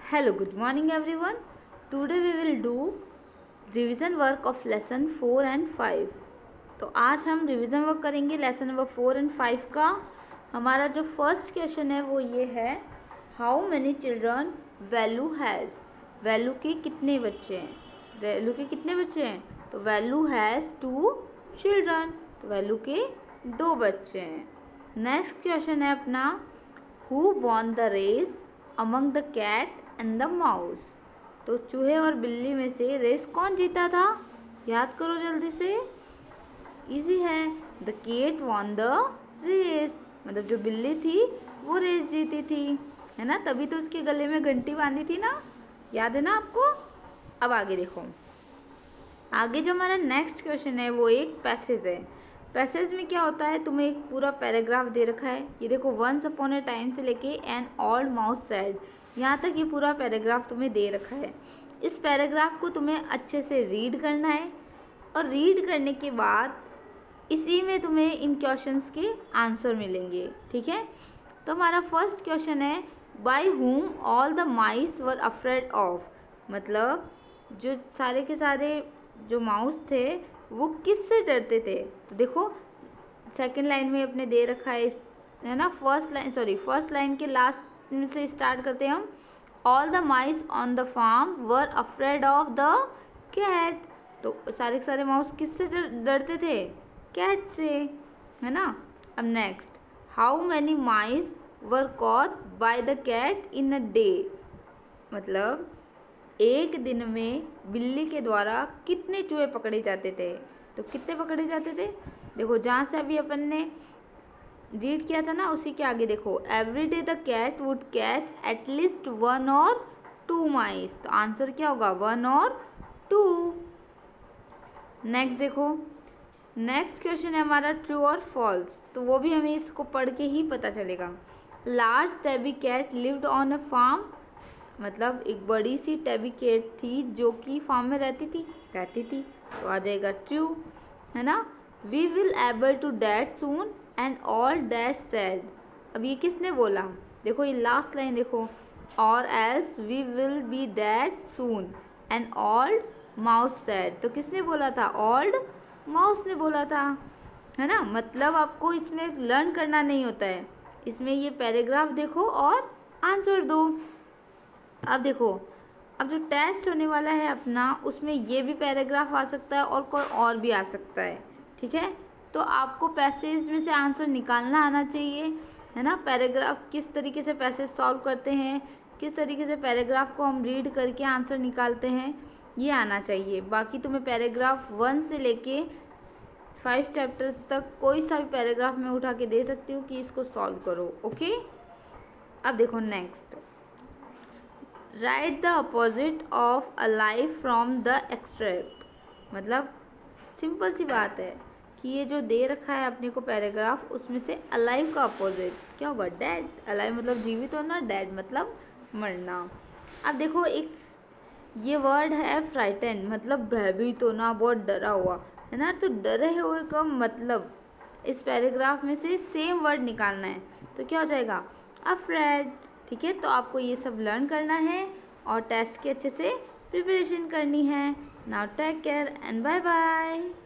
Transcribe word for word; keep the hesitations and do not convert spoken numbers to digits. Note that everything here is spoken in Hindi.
Hello, good morning everyone. Today we will do revision work of lesson four and five. तो आज हम रिवीजन वर्क करेंगे lesson number four and five का। हमारा जो फर्स्ट क्वेश्चन है वो ये है, how many children value has. Value के कितने बच्चे हैं, वैल्यू के कितने बच्चे हैं, तो वैल्यू हैज़ टू चिल्ड्रन, तो वैल्यू के दो बच्चे हैं। नेक्स्ट क्वेश्चन है अपना, who won the race among the cat and the mouse. तो चूहे और बिल्ली में से रेस कौन जीता था, याद करो जल्दी से, इजी है। The cat won the race, मतलब जो बिल्ली थी वो रेस जीती थी, है ना, तभी तो उसके गले में घंटी बांधी थी ना, याद है ना आपको। अब आगे देखो, आगे जो हमारा नेक्स्ट क्वेश्चन है वो एक पैसेज है। पैसेज में क्या होता है, तुम्हें एक पूरा पैराग्राफ दे रखा है, ये देखो, वंस अपॉन ए टाइम से लेके एन ओल्ड माउस सेड, यहाँ तक ये पूरा पैराग्राफ तुम्हें दे रखा है। इस पैराग्राफ को तुम्हें अच्छे से रीड करना है और रीड करने के बाद इसी में तुम्हें इन क्वेश्चंस के आंसर मिलेंगे, ठीक है। तो हमारा फर्स्ट क्वेश्चन है, by whom all the mice were afraid of, मतलब जो सारे के सारे जो माउस थे वो किससे डरते थे। तो देखो सेकंड लाइन में अपने दे रखा है, है ना, first line sorry first line के लास्ट में से स्टार्ट करते हैं हम। All the mice on the farm were afraid of the cat, तो सारे के सारे माउस किससे डरते थे, कैट से, है ना। अब next, how many mice were caught by the cat in a day, मतलब एक दिन में बिल्ली के द्वारा कितने चूहे पकड़े जाते थे। तो कितने पकड़े जाते थे, देखो जहाँ से अभी अपन ने रीड किया था ना उसी के आगे देखो, every day the cat would catch at least one और टू माइस, तो आंसर क्या होगा, वन और टू। नेक्स्ट देखो, नेक्स्ट क्वेश्चन है हमारा ट्रू और फॉल्स, तो वो भी हमें इसको पढ़ के ही पता चलेगा। Large tabby cat lived on a farm, मतलब एक बड़ी सी टेबी कैट थी जो कि फार्म में रहती थी रहती थी तो आ जाएगा ट्रू, है ना। We will able to that soon and all dash said, अब ये किसने बोला, देखो ये लास्ट लाइन देखो, और else we will be that soon and old mouse said, तो किसने बोला था, ओल्ड माउस ने बोला था, है ना। मतलब आपको इसमें लर्न करना नहीं होता है, इसमें ये पैराग्राफ देखो और आंसर दो। अब देखो, अब जो टेस्ट होने वाला है अपना, उसमें ये भी पैराग्राफ आ सकता है और कोई और भी आ सकता है, ठीक है। तो आपको पैसेज में से आंसर निकालना आना चाहिए, है ना। पैराग्राफ किस तरीके से पैसेज सॉल्व करते हैं, किस तरीके से पैराग्राफ को हम रीड करके आंसर निकालते हैं, ये आना चाहिए। बाकी तुम्हें पैराग्राफ वन से लेके फाइव चैप्टर तक कोई सा भी पैराग्राफ में उठा के दे सकती हूँ कि इसको सॉल्व करो, ओके। अब देखो next, write the opposite of alive from the extract, मतलब सिंपल सी बात है कि ये जो दे रखा है अपने को पैराग्राफ, उसमें से अलाइव का अपोजिट क्या होगा, डेड। अलाइव मतलब जीवित होना, डेड मतलब मरना। अब देखो एक ये वर्ड है फ्राइटन, मतलब भयभीत होना, बहुत डरा हुआ, है ना। तो डरे हुए का मतलब इस पैराग्राफ में से सेम वर्ड निकालना है, तो क्या हो जाएगा, अफ्रेड, ठीक है। तो आपको ये सब लर्न करना है और टेस्ट की अच्छे से प्रिपरेशन करनी है। Now take care and bye bye.